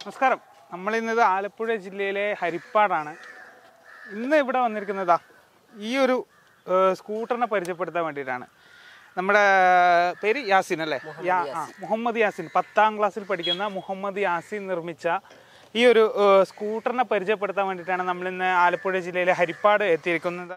നമസ്കാരം. നമ്മളിന്നത് ആലപ്പുഴ ജില്ലയിലെ ഹരിപ്പാടാണ്. ഇന്ന് ഇവിടെ വന്നിരിക്കുന്നതാ ഈ ഒരു സ്കൂട്ടറിനെ പരിചയപ്പെടുത്താൻ വേണ്ടിയിട്ടാണ്. നമ്മുടെ പേര് യാസിൻ അല്ലേ? മുഹമ്മദ് യാസിൻ, 10ാം ക്ലാസ്സിൽ പഠിക്കുന്ന മുഹമ്മദ് യാസിൻ നിർമ്മിച്ച ഈ ഒരു സ്കൂട്ടറിനെ പരിചയപ്പെടുത്താൻ വേണ്ടിയിട്ടാണ് നമ്മളിന്ന് ആലപ്പുഴ ജില്ലയിലെ ഹരിപ്പാട് എത്തിയിരിക്കുന്നത്.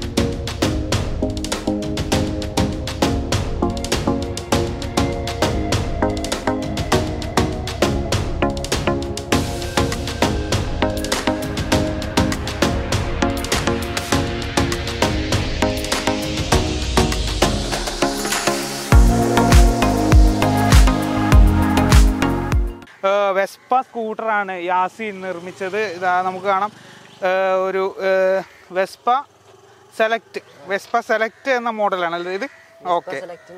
വെസ്പ സ്കൂട്ടറാണ് യാസിൻ നിർമ്മിച്ചത്. ഇതാ നമുക്ക് കാണാം, ഒരു വെസ്പ സെലക്ട് എന്ന മോഡലാണല്ലോ ഇത്. ഓക്കെ,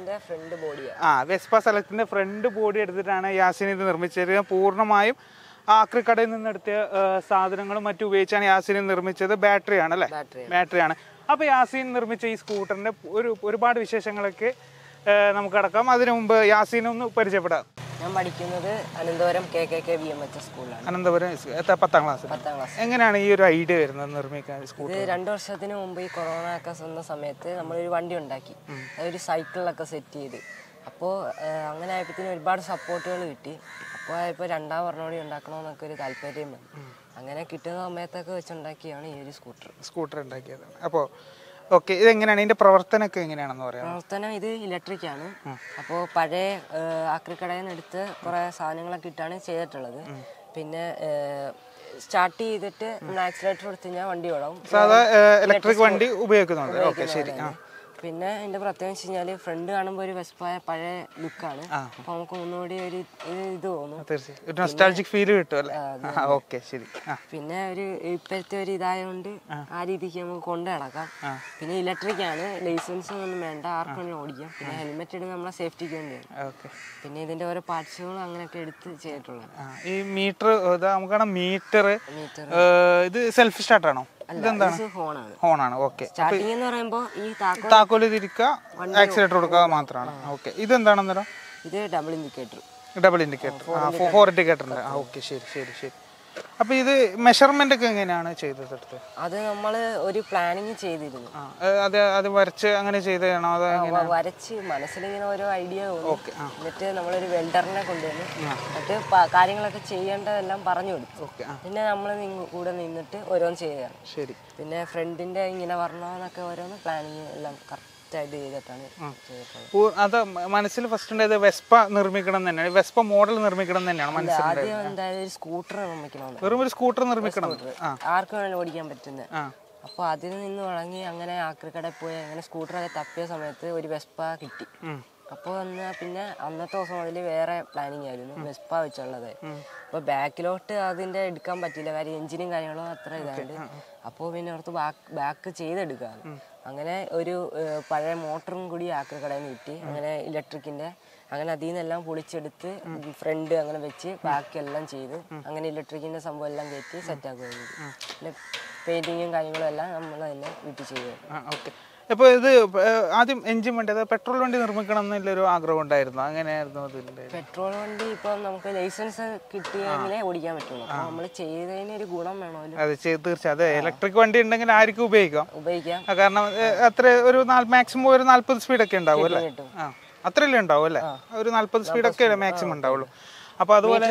വെസ്പ സെലക്ടിന്റെ ഫ്രണ്ട് ബോഡി എടുത്തിട്ടാണ് യാസിൻ ഇത് നിർമ്മിച്ചത്. പൂർണ്ണമായും ആക്രിക്കടയിൽ നിന്നെടുത്ത സാധനങ്ങളും മറ്റും ഉപയോഗിച്ചാണ് യാസിൻ നിർമ്മിച്ചത്. ബാറ്ററിയാണ് അല്ലേ? ബാറ്ററിയാണ്. അപ്പോൾ യാസിൻ നിർമ്മിച്ച ഈ സ്കൂട്ടറിന്റെ ഒരുപാട് വിശേഷങ്ങളൊക്കെ നമുക്ക് അടക്കാം. അതിനു മുമ്പ് യാസിനെ ഒന്ന് പരിചയപ്പെടാം. ഞാൻ പഠിക്കുന്നത് അനന്തപുരം KKK VMH സ്കൂളിലാണ്. അനന്തപുരം 10ാം ക്ലാസ്. എങ്ങനെയാണ് ഈ ഒരു ഐഡിയ വരുന്നത് നിർമ്മിക്കാൻ? ഇത് 2 വർഷത്തിന് മുമ്പ് ഈ കൊറോണ ഒക്കെ വന്ന സമയത്ത് നമ്മളൊരു വണ്ടി ഉണ്ടാക്കി, അതൊരു സൈക്കിളിലൊക്കെ സെറ്റ് ചെയ്ത്. അപ്പോൾ അങ്ങനെ ആയപ്പോഴത്തേനും ഒരുപാട് സപ്പോർട്ടുകൾ കിട്ടി. അപ്പോൾ ഇപ്പോൾ 2ാം വർണ്ണോടി ഉണ്ടാക്കണമെന്നൊക്കെ ഒരു താല്പര്യം വന്നു. അങ്ങനെ കിട്ടുന്ന സമയത്തൊക്കെ വെച്ചുണ്ടാക്കിയാണ് ഈ ഒരു സ്കൂട്ടർ ഉണ്ടാക്കിയത്. അപ്പോൾ ഓക്കെ, ഇതെങ്ങനെയാണ് ഇതിന്റെ പ്രവർത്തനമൊക്കെ എങ്ങനെയാണെന്ന് പറയാം? പ്രവർത്തനം ഇത് ഇലക്ട്രിക് ആണ്. അപ്പോൾ പഴയ ആക്രിക്കടയിൽ നിന്ന് എടുത്ത് കുറെ സാധനങ്ങളൊക്കെ ഇട്ടാണ് ചെയ്തിട്ടുള്ളത്. പിന്നെ സ്റ്റാർട്ട് ചെയ്തിട്ട് ആക്സിലേറ്റർ കൊടുത്തു കഴിഞ്ഞാൽ വണ്ടി ഓടാം. സാധാ ഇലക്ട്രിക് വണ്ടി ഉപയോഗിക്കുന്നുണ്ട്. ഓക്കെ, ശരി. പിന്നെ ഇതിന്റെ പ്രത്യേകത വെച്ച് കഴിഞ്ഞാല് ഫ്രണ്ട് കാണുമ്പോൾ ഒരു വെസ്പായ പഴയ ലുക്കാണ്. അപ്പൊ നമുക്ക് ഒന്നുകൂടി ഒരു ഇത് തോന്നും, ഫീൽ കിട്ടും. പിന്നെ ഒരു ഇപ്പോഴത്തെ ഒരു ഇതായതുകൊണ്ട് ആ രീതിക്ക് നമുക്ക് കൊണ്ടു നടക്കാം. പിന്നെ ഇലക്ട്രിക് ആണ്, ലൈസൻസ് ഒന്നും വേണ്ട, ആർക്കും ഓടിക്കാം. പിന്നെ ഹെൽമെറ്റ് ഇടുന്നത് നമ്മളെ സേഫ്റ്റിക്ക് വേണ്ടിയാണ്. പിന്നെ ഇതിന്റെ ഓരോ പാർട്സുകളും അങ്ങനെയൊക്കെ എടുത്ത് ചെയ്തിട്ടുള്ളത്. ഈ മീറ്റർ മീറ്റർ ഇത് സെൽഫ് സ്റ്റാർട്ട് ആണോ? ഹോണാണ്. ഓക്കെ, താക്കോല് തിരിക്കുക, ആക്സിലേറ്റർ കൊടുക്കുക മാത്രമാണ്. ഓക്കെ, ഇതെന്താണ് അന്നേരം? ഇത് ഡബിൾ ഇൻഡിക്കേറ്റർ, 4 ഇൻഡിക്കേറ്ററിന്റെ. ഓക്കെ, ശരി. അപ്പൊ ഇത് മെഷർമെന്റ് ഒക്കെ എങ്ങനെയാണ് ചെയ്തത്? അത് നമ്മള് ഒരു പ്ലാനിങ് ചെയ്തിരുന്നു. അത് വരച്ച് അങ്ങനെ ചെയ്തതാണോ? വരച്ച് മനസ്സിലിങ്ങനെ ഓരോ ഐഡിയ തോന്നി. എന്നിട്ട് നമ്മളൊരു വെൽഡറിനെ കൊണ്ടുവന്നു. എന്നിട്ട് കാര്യങ്ങളൊക്കെ ചെയ്യേണ്ടതെല്ലാം പറഞ്ഞു കൊടുത്തു. പിന്നെ നമ്മൾ കൂടെ നിന്നിട്ട് ഓരോന്ന് ചെയ്യുകയാണ്. ശരി. പിന്നെ ഫ്രണ്ടിന്റെ ഇങ്ങനെ വരണമെന്നൊക്കെ ഓരോന്ന് പ്ലാനിങ് എല്ലാം അത് മനസ്സിൽ ഫസ്റ്റ് ഉണ്ടായത് വെസ്പ നിർമ്മിക്കണം തന്നെയാണ്, വെസ്പ മോഡൽ നിർമ്മിക്കണം തന്നെയാണ് മനസ്സിലായത്. സ്കൂട്ടർ നിർമ്മിക്കണം, വെറും ഒരു സ്കൂട്ടർ നിർമ്മിക്കണം, ആർക്കും വേണമെങ്കിലും ഓടിക്കാൻ പറ്റുന്നത്. അപ്പൊ അതിൽ നിന്ന് തുടങ്ങി അങ്ങനെ ആക്രിക്കടയിൽ പോയി അങ്ങനെ സ്കൂട്ടറൊക്കെ തപ്പിയ സമയത്ത് ഒരു വെസ്പ കിട്ടി. അപ്പോൾ പിന്നെ അന്നത്തെ ദിവസം മുതൽ വേറെ പ്ലാനിങ് ആയിരുന്നു, വെസ്പ വെച്ചുള്ളത്. അപ്പൊ ബാക്കിലോട്ട് അതിന്റെ എടുക്കാൻ പറ്റില്ല, കാര്യം എഞ്ചിനും കാര്യങ്ങളും അത്ര ഇതായിട്ട്. അപ്പോൾ പിന്നെ ഓർത്ത് ബാക്ക് ചെയ്തെടുക്കാം. അങ്ങനെ ഒരു പഴയ മോട്ടറും കൂടി ആക്രിക്കടയിൽ നിന്ന് കിട്ടി, അങ്ങനെ ഇലക്ട്രിക്കിന്റെ. അങ്ങനെ അതിൽ നിന്നെല്ലാം പൊളിച്ചെടുത്ത് ഫ്രണ്ട് അങ്ങനെ വെച്ച് ബാക്കിയെല്ലാം ചെയ്ത് അങ്ങനെ ഇലക്ട്രിക്കിന്റെ സംഭവം എല്ലാം കയറ്റി സെറ്റാക്കുകയും പിന്നെ പെയിന്റിങ്ങും കാര്യങ്ങളും എല്ലാം നമ്മൾ തന്നെ വീട്ടിൽ ചെയ്യുക. അപ്പോൾ ഇത് ആദ്യം എഞ്ചിൻ വണ്ടി, അതായത് പെട്രോൾ വണ്ടി നിർമ്മിക്കണം എന്നുള്ളൊരു ആഗ്രഹം ഉണ്ടായിരുന്നു. അങ്ങനെയായിരുന്നു അതിൻ്റെ? പെട്രോൾ വണ്ടി ഇപ്പം നമുക്ക് ലൈസൻസ് കിട്ടിയെങ്കിലേ ഓടിക്കാൻ പറ്റുള്ളൂ. നമ്മൾ ചെയ്തതിന് ഒരു ഗുണം വേണമല്ലോ. അതെ, തീർച്ചയായും. അതെ, ഇലക്ട്രിക് വണ്ടി ഉണ്ടെങ്കിൽ ആർക്കും ഉപയോഗിക്കാം. കാരണം അത്ര ഒരു മാക്സിമം ഒരു 40 സ്പീഡൊക്കെ ഉണ്ടാവും അല്ലേ? അത്രയല്ലേ ഉണ്ടാവും അല്ലേ? ഒരു 40 സ്പീഡൊക്കെ മാക്സിമം ഉണ്ടാവുള്ളൂ. അപ്പോൾ അതുപോലെ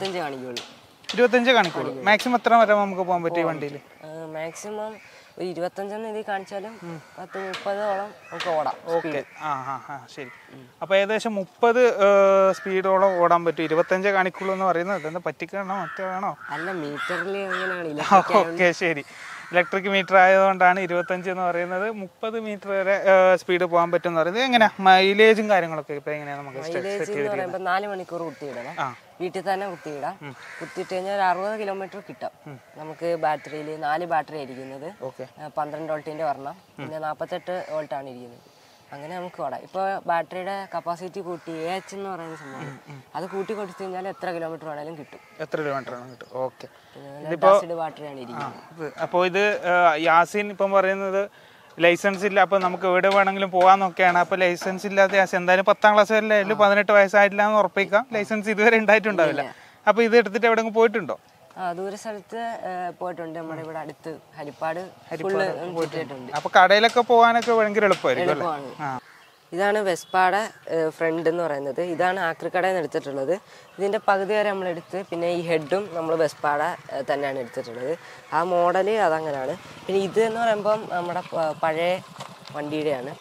25 കാണിക്കുള്ളൂ. മാക്സിമം എത്ര വരെ നമുക്ക് പോകാൻ പറ്റും ഈ വണ്ടിയിൽ? മാക്സിമം ഒരു 25 ഇതിൽ കാണിച്ചാലും 10-30ഓളം നമുക്ക് ഓടാം. ഓക്കെ, ശരി. അപ്പൊ ഏകദേശം 30 സ്പീഡോളം ഓടാൻ പറ്റും. 25 കാണിക്കുള്ളൂ എന്ന് പറയുന്നത് എന്താ, പറ്റിക്കണോ മറ്റേതാണോ? അല്ല, മീറ്ററിൽ എങ്ങനെയാണ്? ഓക്കെ, ശരി. ഇലക്ട്രിക് മീറ്റർ ആയതുകൊണ്ടാണ് 25 എന്ന് പറയുന്നത്. 30 മീറ്റർ വരെ സ്പീഡ് പോകാൻ പറ്റും എന്ന് പറയുന്നത്. എങ്ങനെയാ മൈലേജും കാര്യങ്ങളൊക്കെ ഇപ്പൊ എങ്ങനെയാ നമുക്ക്? 4 മണിക്കൂർ കുത്തിയിടണം, വീട്ടിൽ തന്നെ കുത്തിയിടാം. കുത്തിയിട്ട് കഴിഞ്ഞാൽ 60 കിലോമീറ്റർ കിട്ടാം നമുക്ക്. ബാറ്ററിയിൽ 4 ബാറ്ററി ആയിരിക്കുന്നത്, 12 വോൾട്ടിന്റെ ഒരെണ്ണം, പിന്നെ 48 വോൾട്ടാണ് ഇരിക്കുന്നത്. അങ്ങനെ നമുക്ക് ഓടാം. ഇപ്പോൾ ബാറ്ററിയുടെ കപ്പാസിറ്റി കൂട്ടി AH എന്ന് പറയുന്ന സംഭവം, അത് കൂട്ടി കൊടുത്തു കഴിഞ്ഞാൽ എത്ര കിലോമീറ്റർ വേണേലും കിട്ടും. ഓക്കെ, ബാറ്ററിയാണ് ഇരിക്കുന്നത്. അപ്പോൾ ഇത് യാസിൻ ഇപ്പം പറയുന്നത് ലൈസൻസ് ഇല്ല, അപ്പോൾ നമുക്ക് എവിടെ വേണമെങ്കിലും പോകാമെന്നൊക്കെയാണ്. അപ്പോൾ ലൈസൻസ് ഇല്ലാത്ത യാസിൻ എന്തായാലും 10ാം ക്ലാസ് വരെ 18 വയസ്സായിട്ടില്ല എന്ന് ഉറപ്പിക്കാം. ലൈസൻസ് ഇതുവരെ ഉണ്ടായിട്ടുണ്ടാവില്ല. അപ്പോൾ ഇത് എടുത്തിട്ട് എവിടെയെങ്കിലും പോയിട്ടുണ്ടോ? ദൂര സ്ഥലത്ത് പോയിട്ടുണ്ട്. നമ്മുടെ ഇവിടെ അടുത്ത് ഹരിപ്പാട് പോയിട്ടുണ്ട്. അപ്പോൾ കടയിലൊക്കെ പോകാനൊക്കെ ഭയങ്കര എളുപ്പമായിരിക്കും. ഇതാണ് വെസ്പാടെ ഫ്രണ്ട് എന്ന് പറയുന്നത്. ഇതാണ് ആക്രിക്കടയിൽ നിന്ന് എടുത്തിട്ടുള്ളത്. ഇതിൻ്റെ പകുതി വരെ നമ്മളെടുത്ത്, പിന്നെ ഈ ഹെഡും നമ്മൾ വെസ്പാടെ തന്നെയാണ് എടുത്തിട്ടുള്ളത്. ആ മോഡൽ അതങ്ങനെയാണ്. പിന്നെ ഇത് എന്ന് പറയുമ്പം നമ്മുടെ പഴയ വണ്ടിയുടെയാണ്,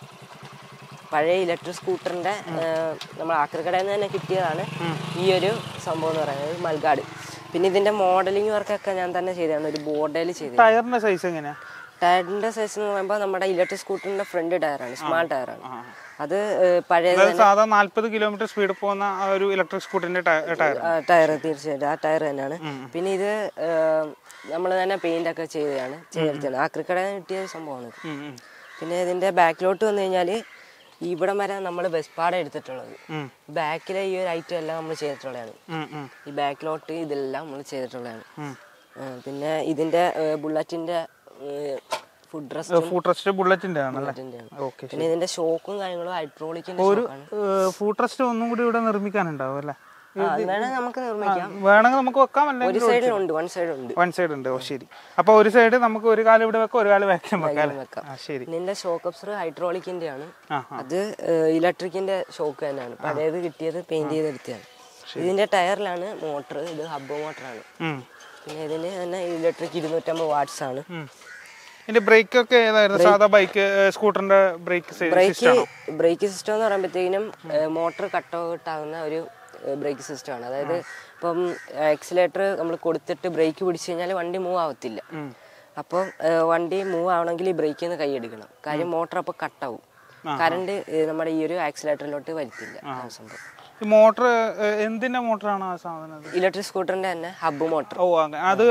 പഴയ ഇലക്ട്രിക് സ്കൂട്ടറിൻ്റെ നമ്മൾ ആക്രിക്കടയിൽ നിന്ന് തന്നെ കിട്ടിയതാണ് ഈ ഒരു സംഭവം എന്ന് പറയുന്നത്, മൽഗാട്. പിന്നെ ഇതിൻ്റെ മോഡലിംഗ് വർക്കൊക്കെ ഞാൻ തന്നെ ചെയ്തതാണ്, ഒരു ബോർഡിൽ ചെയ്തത്. ടയറിൻ്റെ സൈസ് എങ്ങനെയാണ്? ടയറിൻ്റെ സൈസ് എന്ന് പറയുമ്പോൾ നമ്മുടെ ഇലക്ട്രിക് സ്കൂട്ടറിൻ്റെ ഫ്രണ്ട് ടയറാണ്, സ്മാൾ ടയറാണ്. അത് പഴയ സാധാ 40 കിലോമീറ്റർ സ്പീഡ് പോകുന്ന ഒരു ഇലക്ട്രിക് സ്കൂട്ടറിന്റെ ടയർ, തീർച്ചയായിട്ടും ആ ടയർ തന്നെയാണ്. പിന്നെ ഇത് നമ്മൾ തന്നെ പെയിന്റ് ഒക്കെ ചെയ്തെടുത്താണ്, ആക്രിക്കടയിൽ കിട്ടിയ സംഭവമാണ്. പിന്നെ ഇതിന്റെ ബാക്കിലോട്ട് വന്നു കഴിഞ്ഞാൽ ഇവിടെ വരെ നമ്മൾ വെസ്പാടെ എടുത്തിട്ടുള്ളത്. ബാക്കിലെ ഈ ഒരു ഐറ്റം എല്ലാം നമ്മൾ ചെയ്തിട്ടുള്ളതാണ്. ഈ ബാക്കിലോട്ട് ഇതെല്ലാം നമ്മൾ ചെയ്തിട്ടുള്ളതാണ്. പിന്നെ ഇതിന്റെ ബുള്ളറ്റിന്റെ ഫുഡ് റെസ്റ്റ് ബുള്ളറ്റിന്റെ പിന്നെ ഇതിന്റെ ഷോക്കും കാര്യങ്ങളും ഹൈഡ്രോളിക്കിന്റെ ഫുഡ് റെസ്റ്റ് ഒന്നും കൂടി ഇവിടെ നിർമ്മിക്കാനുണ്ടാവും അല്ലേ? നമുക്ക് നിർമ്മിക്കാം, വേണമെങ്കിൽ നമുക്ക് വെക്കാം. ഒരു സൈഡ് ഉണ്ട്, വൺ സൈഡ് ഉണ്ട്. ശരി. അപ്പൊ ഒരു സൈഡ് നമുക്ക് ഒരു കാലം ഇവിടെ വെക്കാം, ഒരു കാലം വെക്കാം. ശരി. ഇതിന്റെ ഷോക്ക് അബ്സർ ഹൈഡ്രോളിക്കിന്റെ ആണ്, അത് ഇലക്ട്രിക്കിന്റെ ഷോക്ക് തന്നെയാണ്. പഴയത് കിട്ടിയത് പെയിന്റ് ചെയ്തെടുത്തതാണ്. ഇതിന്റെ ടയറിലാണ് മോട്ടർ, ഇത് ഹബ്ബ് മോട്ടറാണ്. പിന്നെ ഇതിന് തന്നെ ഇലക്ട്രിക് 250 വാട്ട്സ് ആണ്. ഇതിന്റെ ബ്രേക്ക് ഒക്കെ ഏതായിരുന്നു? സാധാ ബൈക്ക് സ്കൂട്ടറിന്റെ ബ്രേക്ക് സിസ്റ്റം എന്ന് പറയുമ്പോഴത്തേക്കിനും മോട്ടർ കട്ട് ഔട്ട് ആകുന്ന ഒരു ബ്രേക്ക് സിസ്റ്റമാണ്. അതായത് ഇപ്പം ആക്സിലേറ്റർ നമ്മൾ കൊടുത്തിട്ട് ബ്രേക്ക് പിടിച്ചു കഴിഞ്ഞാൽ വണ്ടി മൂവ് ആവത്തില്ല. അപ്പം വണ്ടി മൂവ് ആവണമെങ്കിൽ ഈ ബ്രേക്കിൽ നിന്ന് കൈയെടുക്കണം. കാര്യം മോട്ടർ അപ്പോൾ കട്ടാവും, കറണ്ട് നമ്മുടെ ഈ ഒരു ആക്സിലേറ്ററിലോട്ട് വരുത്തില്ല. സംഭവം മോട്ടർ എന്തിന്റെ മോട്ടറാണ് ആ സാധനം? ഇലക്ട്രിക് സ്കൂട്ടറിന്റെ തന്നെ ഹബ്ബ് മോട്ടർ. അത്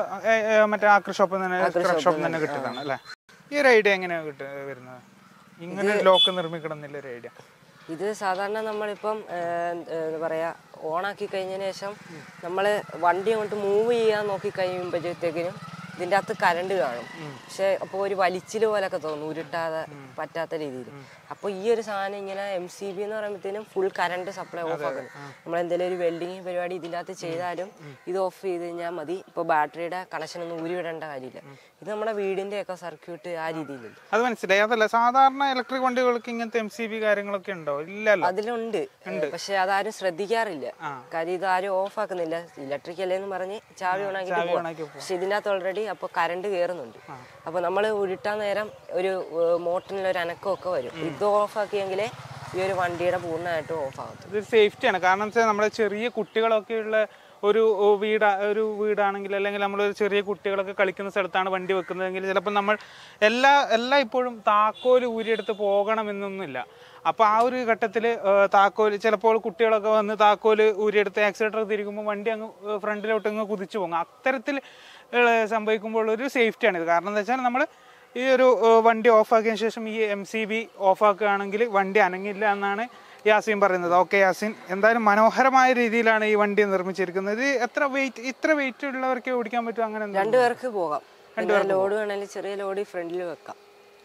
മറ്റേ ആക്രി ഷോപ്പിൽ തന്നെ കിട്ടുന്നതാണ് അല്ലേ? ഈ ഒരു ഐഡിയ എങ്ങനെയാണ് വരുന്നത്? ഇങ്ങനെ ലോക്ക് നിർമ്മിക്കണം എന്നില്ല ഒരു ഐഡിയ. ഇത് സാധാരണ നമ്മളിപ്പം എന്താ പറയാ, ഓണാക്കി കഴിഞ്ഞതിന് ശേഷം നമ്മൾ വണ്ടി അങ്ങോട്ട് മൂവ് ചെയ്യാൻ നോക്കി കഴിയുമ്പോഴത്തേക്കിനും ഇതിൻ്റെ അകത്ത് കറണ്ട് കാണും. പക്ഷെ അപ്പോൾ ഒരു വലിച്ചിൽ പോലൊക്കെ തോന്നും, ഉരുട്ടാതെ പറ്റാത്ത രീതിയിൽ. അപ്പോൾ ഈ ഒരു സാധനം ഇങ്ങനെ MCB എന്ന് പറയുമ്പോഴത്തേനും ഫുൾ കറണ്ട് സപ്ലൈ ഓഫ് ആക്കണം. നമ്മളെന്തെങ്കിലും ഒരു വെൽഡിങ് പരിപാടി ഇതിൻ്റെ അകത്ത് ചെയ്താലും ഇത് ഓഫ് ചെയ്ത് കഴിഞ്ഞാൽ മതി. ഇപ്പോൾ ബാറ്ററിയുടെ കണക്ഷൻ ഒന്നും ഉരുവിടേണ്ട കാര്യമില്ല. ഇത് നമ്മുടെ വീടിന്റെ ഒക്കെ സർക്യൂട്ട് ആ രീതിയിലുണ്ട്. അത് മനസ്സിലായി. അതല്ല സാധാരണ ഇലക്ട്രിക് വണ്ടികൾക്ക് ഇങ്ങനത്തെ MCB കാര്യങ്ങളൊക്കെ ഉണ്ടോ? ഇല്ലല്ലോ. അതിലുണ്ട്, പക്ഷെ അതാരും ശ്രദ്ധിക്കാറില്ല. കാര്യം ഇതാരും ഓഫ് ആക്കുന്നില്ല. ഇലക്ട്രിക് അല്ലേന്ന് പറഞ്ഞ് ചാവി ഓണാക്കിട്ട് പോകാം. പക്ഷെ ഇതിനകത്ത് ഓൾറെഡി അപ്പൊ കറണ്ട് കയറുന്നുണ്ട്. അപ്പൊ നമ്മൾ ഉരുട്ടാൻ നേരം ഒരു മോട്ടറിനൊരു അനക്കമൊക്കെ വരും. ഇത് ഓഫ് ആക്കിയെങ്കിലേ ഈ ഒരു വണ്ടിയുടെ പൂർണ്ണമായിട്ടും ഓഫ് ആകും. ഇത് സേഫ്റ്റിയാണ്. കാരണം വെച്ചാൽ നമ്മുടെ ചെറിയ കുട്ടികളൊക്കെ ഉള്ള ഒരു വീടാണെങ്കിൽ, അല്ലെങ്കിൽ നമ്മൾ ചെറിയ കുട്ടികളൊക്കെ കളിക്കുന്ന സ്ഥലത്താണ് വണ്ടി വെക്കുന്നതെങ്കിൽ ചിലപ്പോൾ നമ്മൾ എല്ലാ ഇപ്പോഴും താക്കോൽ ഊരിയെടുത്ത് പോകണമെന്നൊന്നുമില്ല. അപ്പോൾ ആ ഒരു ഘട്ടത്തിൽ താക്കോൽ ചിലപ്പോൾ കുട്ടികളൊക്കെ വന്ന് താക്കോൽ ഊരിയെടുത്ത് ആക്സിലേറ്റർ തിരിക്കുമ്പോൾ വണ്ടി അങ്ങ് ഫ്രണ്ടിലോട്ട് അങ്ങ് കുതിച്ചു പോകും. അത്തരത്തിൽ സംഭവിക്കുമ്പോൾ ഒരു സേഫ്റ്റിയാണിത്. കാരണം എന്താ വെച്ചാൽ നമ്മൾ ഈ ഒരു വണ്ടി ഓഫാക്കിയതിന് ശേഷം ഈ MCB ഓഫാക്കുകയാണെങ്കിൽ വണ്ടി അനങ്ങില്ല എന്നാണ് യാസിൻ പറയുന്നത്. ഓക്കെ യാസിൻ, എന്തായാലും മനോഹരമായ രീതിയിലാണ് ഈ വണ്ടി നിർമ്മിച്ചിരിക്കുന്നത്. ഇത്ര വെയിറ്റ് ഉള്ളവർക്ക് ഓടിക്കാൻ പറ്റും? അങ്ങനെ 2 പേർക്ക് പോകാം. ലോഡ് വേണമെങ്കിൽ ചെറിയ ലോഡ് ഫ്രണ്ടിൽ വെക്കാം.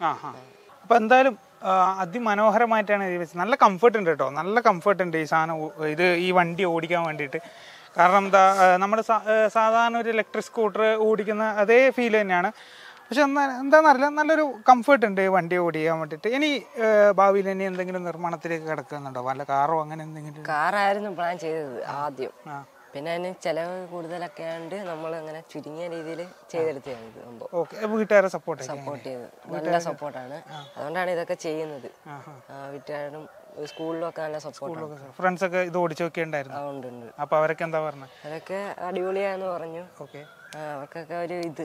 അപ്പോൾ എന്തായാലും അതിമനോഹരമായിട്ടാണ് ഇത് വെച്ചത്. നല്ല കംഫർട്ട് ഉണ്ട് കേട്ടോ, നല്ല കംഫർട്ട് ഉണ്ട് ഈ സാധനം, ഈ വണ്ടി ഓടിക്കാൻ വേണ്ടിയിട്ട്. കാരണം നമ്മുടെ സാധാരണ ഒരു ഇലക്ട്രിക് സ്കൂട്ടർ ഓടിക്കുന്ന അതേ ഫീൽ തന്നെയാണ്. പക്ഷെ എന്താണെന്നറിയില്ല, നല്ലൊരു കംഫർട്ട് ഉണ്ട് വണ്ടി ഓടിക്കാൻ വേണ്ടിയിട്ട്. ഇനി ഭാവിയിൽ ഇനി എന്തെങ്കിലും നിർമ്മാണത്തിലേക്ക് കിടക്കുന്നുണ്ടോ? വല്ല കാറോ അങ്ങനെ എന്തെങ്കിലും? കാറായിരുന്നു പ്ലാൻ ചെയ്തത് ആദ്യം. പിന്നെ അതിന് ചെലവ് കൂടുതലൊക്കെ ആയതുകൊണ്ട് നമ്മൾ അങ്ങനെ ചുരുങ്ങിയ രീതിയിൽ ചെയ്തെടുത്തതാണ്. വീട്ടുകാരെ സപ്പോർട്ട് ചെയ്ത് നല്ല സപ്പോർട്ടാണ്. അതുകൊണ്ടാണ് ഇതൊക്കെ ചെയ്യുന്നത്. വീട്ടുകാരും സ്കൂളിലൊക്കെ നല്ല സപ്പോർട്ട്. ഫ്രണ്ട്സ് ഒക്കെ ഇത് ഓടിച്ചു നോക്കിയിട്ടുണ്ടായിരുന്നു? ഉണ്ട്. അപ്പൊ അവരൊക്കെ എന്താ പറഞ്ഞത്? അതൊക്കെ അടിപൊളിയാന്ന് പറഞ്ഞു. അവർക്കൊക്കെ ഒരു ഇത്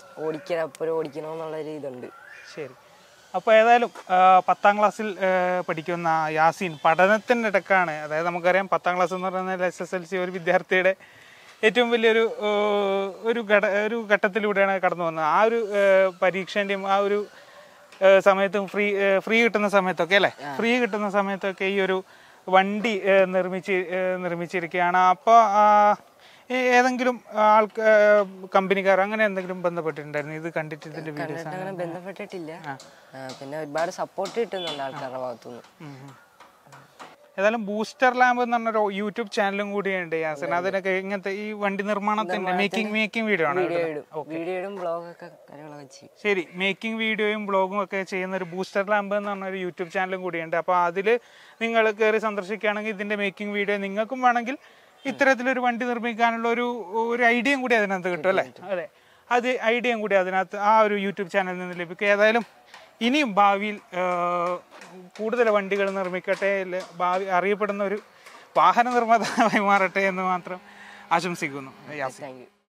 ഓടിക്കണമെന്നുള്ളൊരു ഇതുണ്ട്. ശരി. അപ്പോൾ ഏതായാലും 10ാം ക്ലാസ്സിൽ പഠിക്കുന്ന യാസിൻ പഠനത്തിൻ്റെ ഇടക്കാണ്. അതായത് നമുക്കറിയാം 10ാം ക്ലാസ് എന്ന് പറയുന്നത് SSLC ഒരു വിദ്യാർത്ഥിയുടെ ഏറ്റവും വലിയൊരു ഒരു ഘട്ടത്തിലൂടെയാണ് കടന്നു വന്നത്. ആ ഒരു പരീക്ഷേൻ്റെയും ആ ഒരു സമയത്തും ഫ്രീ കിട്ടുന്ന സമയത്തൊക്കെ അല്ലേ, ഫ്രീ കിട്ടുന്ന സമയത്തൊക്കെ ഈ ഒരു വണ്ടി നിർമ്മിച്ചിരിക്കുകയാണ്. അപ്പോൾ ഏതെങ്കിലും കമ്പനിക്കാർ അങ്ങനെ എന്തെങ്കിലും ബന്ധപ്പെട്ടിട്ടുണ്ടായിരുന്നു? ഇത് കണ്ടിട്ട് ഇതിന്റെ വീഡിയോസ് അങ്ങനെ ബന്ധപ്പെട്ടിട്ടില്ല. പിന്നെ ഒരുപാട് സപ്പോർട്ട് കിട്ടുന്നുണ്ട് ആൾക്കാരുടെ ഭാഗത്തുനിന്ന്. ഏതായാലും ബൂസ്റ്റർ ലാമ്പ് എന്ന് പറഞ്ഞൊരു യൂട്യൂബ് ചാനലും കൂടിയുണ്ട് യാസിൻ. അതിനൊക്കെ ഇങ്ങനത്തെ ഈ വണ്ടി നിർമ്മാണത്തിന്റെ മേക്കിംഗ് വീഡിയോ ആണ്. ശരി, മേക്കിംഗ് വീഡിയോയും ബ്ലോഗും ഒക്കെ ചെയ്യുന്ന ഒരു ബൂസ്റ്റർ ലാമ്പ് എന്ന് പറഞ്ഞൊരു യൂട്യൂബ് ചാനലും കൂടിയുണ്ട്. അപ്പോൾ അതിൽ നിങ്ങൾ കയറി സന്ദർശിക്കുകയാണെങ്കിൽ ഇതിന്റെ മേക്കിംഗ് വീഡിയോ നിങ്ങൾക്കും വേണമെങ്കിൽ ഇത്തരത്തിലൊരു വണ്ടി നിർമ്മിക്കാനുള്ള ഒരു ഐഡിയയും കൂടി അതിനകത്ത് കിട്ടും അല്ലേ? അതെ, അത് ഐഡിയയും കൂടി അതിനകത്ത് ആ ഒരു യൂട്യൂബ് ചാനലിൽ നിന്ന് ലഭിക്കും. ഏതായാലും ഇനിയും ഭാവിയിൽ കൂടുതൽ വണ്ടികൾ നിർമ്മിക്കട്ടെ, ഭാവി അറിയപ്പെടുന്ന ഒരു വാഹന നിർമ്മാതാവായി മാറട്ടെ എന്ന് മാത്രം ആശംസിക്കുന്നു. Thank U.